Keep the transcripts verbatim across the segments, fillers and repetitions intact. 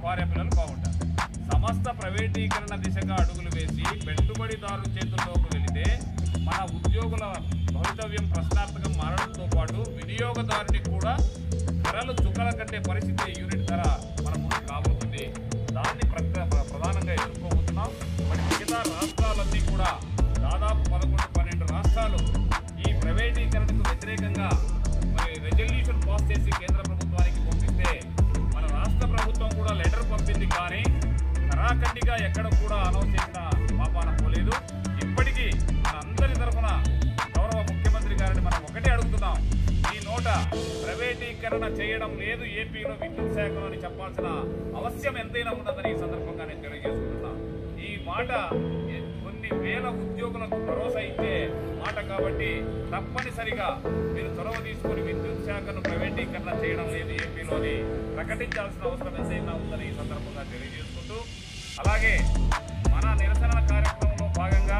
భార్య పిల్లలు బాగుంటారు. సమస్త ప్రైవేటీకరణ దిశగా అడుగులు వేసి పెట్టుబడిదారుల చేతుల్లోకి వెళితే మన ఉద్యోగుల భవితవ్యం ప్రశ్నార్థకం మారడంతో పాటు వినియోగదారుని కూడా ధరలు చుక్కల కంటే పరిస్థితి యూనిట్ ధర మన ముందు కాబోతుంది. దాన్ని ప్రధానంగా ఎదుర్కోబోతున్నాం. మరి మిగతా రాష్ట్రాలన్నీ కూడా దాదాపు పదకొండు పన్నెండు రాష్ట్రాలు ఈ ప్రైవేటీకరణకు వ్యతిరేకంగా మరి రెజల్యూషన్ పాస్ చేసి కేంద్ర ప్రభుత్వానికి పంపిస్తే మన రాష్ట్ర ప్రభుత్వం కూడా లెటర్ పంపింది. కానీ కరాఖండిగా ఎక్కడ కూడా అనౌన్స్ చేసిన పాపాన పోలేదు. ఇప్పటికీ మన అందరి తరఫున గౌరవ ముఖ్యమంత్రి గారిని మనం ఒకటే అడుగుతున్నాం, ఈ నోట ప్రైవేటీకరణ చేయడం లేదు ఏపీలో విద్యుత్ శాఖలో అని చెప్పాల్సిన అవసరం ఎంతైనా ఉన్నదని ఈ సందర్భంగా నేను తెలియజేసుకుంటున్నా. ఈ మాట కొన్ని వేల ఉద్యోగులకు భరోసా ఇచ్చే మాట కాబట్టి తప్పనిసరిగా మీరు చొరవ తీసుకుని విద్యుత్ శాఖను ప్రైవేటీకరణ చేయడం లేదు ఏపీలోని ప్రకటించాల్సిన అవసరం ఎంతైనా ఉందని ఈ సందర్భంగా తెలియజేసుకుంటూ, అలాగే మన నిరసన కార్యక్రమంలో భాగంగా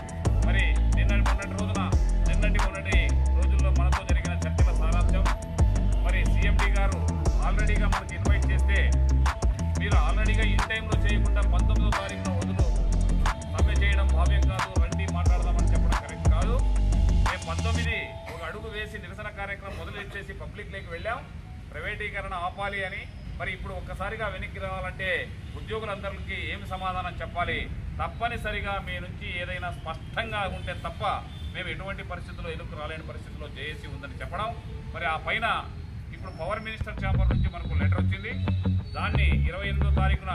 మరి నిన్నటి మొన్నటి రోజున నిన్నటి మొన్నటి రోజుల్లో మనతో జరిగిన చర్చల సారాంశం మరి సీఎండీ గారు ఆల్రెడీగా మనకి ఇన్వైట్ చేస్తే మీరు ఆల్రెడీగా ఇన్ టైంలో చేయకుండా పంతొమ్మిదో తారీఖున వదులు సమ్మె చేయడం భావ్యం కాదు, రండి మాట్లాడదామని చెప్పడం కరెక్ట్ కాదు. మేము పంతొమ్మిది ఒక అడుగు వేసి నిరసన కార్యక్రమం మొదలెచ్చేసి పబ్లిక్లోకి వెళ్ళాం ప్రైవేటీకరణ ఆపాలి అని. మరి ఇప్పుడు ఒక్కసారిగా వెనక్కి రావాలంటే ఉద్యోగులందరికీ ఏమి సమాధానం చెప్పాలి? తప్పనిసరిగా మీ నుంచి ఏదైనా స్పష్టంగా ఉంటే తప్ప మేము ఎటువంటి పరిస్థితుల్లో ఎదుర్కొ రాలేని పరిస్థితుల్లో జేఏసీ ఉందని చెప్పడం. మరి ఆ పైన ఇప్పుడు పవర్ మినిస్టర్ ఛాంబర్ నుంచి మనకు లెటర్ వచ్చింది. దాన్ని ఇరవై ఎనిమిదో తారీఖున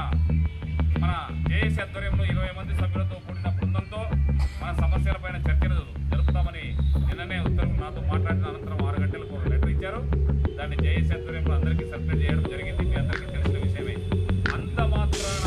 మన జేఏసీ ఆధ్వర్యంలో ఇరవై మంది సభ్యులతో కూడిన బృందంతో మన సమస్యలపైన చర్చలు జరుపుతామని నిన్ననే ఉత్తర్వులు నాతో మాట్లాడిన అనంతరం ఆరు గంటలకు ఒక లెటర్ ఇచ్చారు. దాన్ని జేఏసీ ఆధ్వర్యంలో అందరికీ సర్క్యులేట్ చేయడం జరిగింది. మీ అందరికీ తెలిసిన విషయమే. అంత మాత్రాన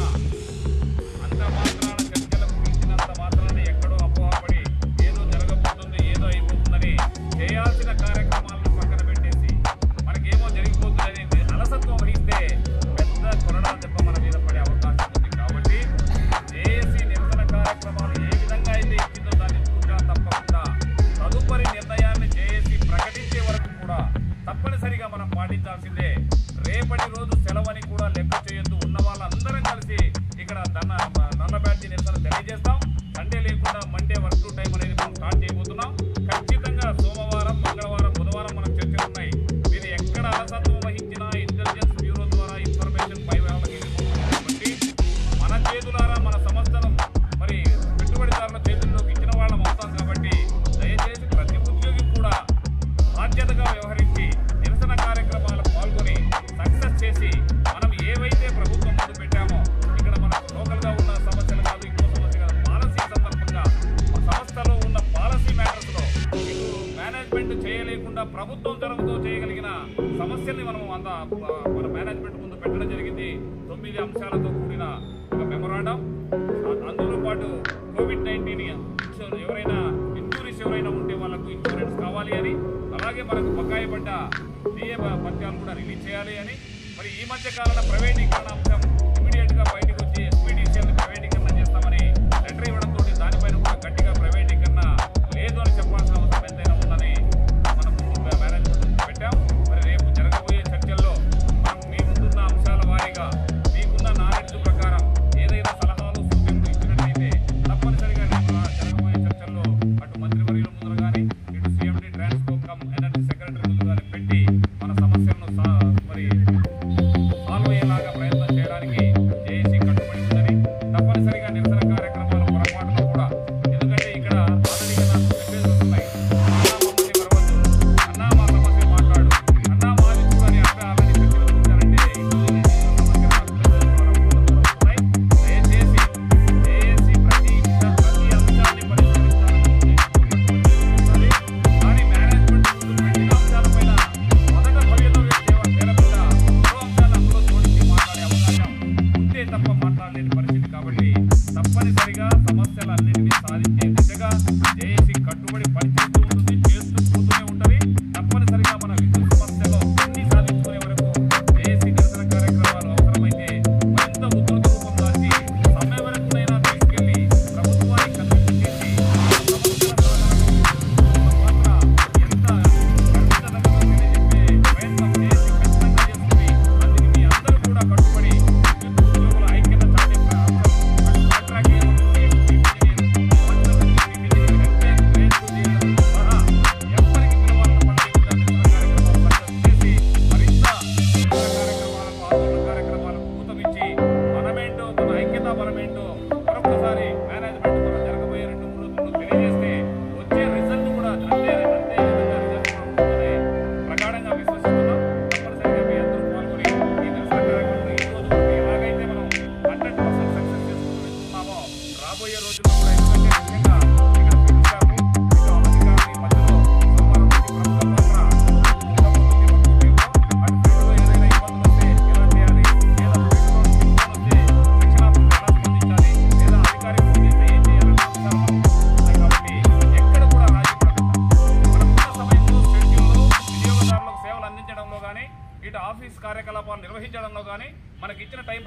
అంత మాత్రాన చర్చలకు పిలిచినంత మాత్రాన ఎక్కడో అపోహపడి ఏదో జరగబోతుంది ఏదో అయిపోతుందని చేయాల్సిన కార్యక్రమాలను పక్కన పెట్టేసి మనకేమో జరిగిపోతుందని అలసత్వం వహిస్తే పెద్ద కొరడా దెబ్బ మన మీద పడే అవకాశం ఉంది. కాబట్టి జేఏసీ నిరసన కార్యక్రమాలు ఏ విధంగా అయితే ఇచ్చిందో దాన్ని చూడగా తప్పకుండా తదుపరి నిర్ణయాన్ని జేఏసీ ప్రకటించే వరకు కూడా తప్పనిసరిగా మనం పాటించాల్సిందే. రేపటి రోజు సెలవని కూడా లెక్క చేయొద్దు. ఉన్న వాళ్ళందరం కలిసి ఇక్కడ దన్న నల్ల బ్యాడ్జీ నిరసన తెలియజేస్తాం. సండే లేకుండా మండే వర్క్ టు టైం అనేది మనం స్టార్ట్ చేయబోతున్నాం. ఖచ్చితంగా సోమవారం మంగళవారం బుధవారం మనకు చర్చలు ఉన్నాయి. మీరు ఎక్కడ అలసత్వం వహించినా ఇంటెలిజెన్స్ బ్యూరో ద్వారా ఇన్ఫర్మేషన్ పై వాళ్ళకి వెళ్ళిపోతుంది. కాబట్టి మన చేతులారా మన సంస్థను మరి పెట్టుబడిదారుల చేతుల్లోకి ఇచ్చిన వాళ్ళం అవుతాం. కాబట్టి దయచేసి ప్రతి ఉద్యోగి కూడా బాధ్యతగా వ్యవహరించి నిరసన కార్యక్రమాలకు పాల్గొని సక్సెస్ చేసి మనం ఏవైతే ప్రభుత్వం ముందు పెట్టామో ఇక్కడ మనకు లోకల్గా ఉన్న సమస్యలు కాదు, ఇంకో సమస్య కాదు, పాలసీ సందర్భంగా సంస్థలో ఉన్న పాలసీ మ్యాటర్స్లో ఇటు మేనేజ్మెంట్ చేయలేకుండా ప్రభుత్వం తరఫుతో చేయగలిగిన సమస్యల్ని మనం అంత మన మేనేజ్మెంట్ ముందు పెట్టడం జరిగింది. తొమ్మిది అంశాలతో కూడిన ఒక మెమొరాండం. అందులో పాటు కోవిడ్ నైన్టీన్ ఎవరైనా ఇన్సూరెన్స్ ఎవరైనా ఉంటే వాళ్ళకు ఇన్సూరెన్స్ కావాలి అని, అలాగే మనకు బకాయి పడ్డ డిఏ పత్యాలు కూడా రిలీజ్ చేయాలి అని. మరి ఈ మధ్య కాలంలో ప్రైవేటీకరణ అంశం ఇమీడియట్గా బయటకు వచ్చి ఎస్పీడీసీఎల్ని ప్రైవేటీకరణ చేస్తామని లెటర్ ఇవ్వడంతో దానిపైన కూడా గట్టిగా ప్రైవేటీకరణ లేదు అని చెప్పాల్సిన అవసరం ఎంతైనా ఉందని మనం ముందు మేనేజ్మెంట్ పెట్టాం. మరి రేపు జరగబోయే చర్చల్లో మనం మీ ముందున్న అంశాల వారీగా మీకున్న నాలెడ్జ్ ప్రకారం ఏదైనా సలహాలు సూచనలు ఇచ్చినట్లయితే తప్పనిసరిగా రేపు జరగబోయే చర్చల్లో అటు మంత్రివర్యుల ముందు కానీ ఇటు CMD Transco cum energy secretary ముందు కానీ పెట్టి మన సమస్యలను మరి సాల్వ్ అయ్యేలాగా ప్రయత్నం చేయడానికి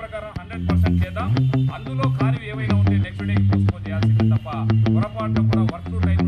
ప్రకారం హండ్రెడ్ పర్సెంట్ చేద్దాం. అందులో కానివి ఏవైనా ఉంటే నెక్స్ట్ డేకి పోస్ట్పోన్ చేయాల్సింది తప్ప పొరపాటున కూడా వర్క్ టైం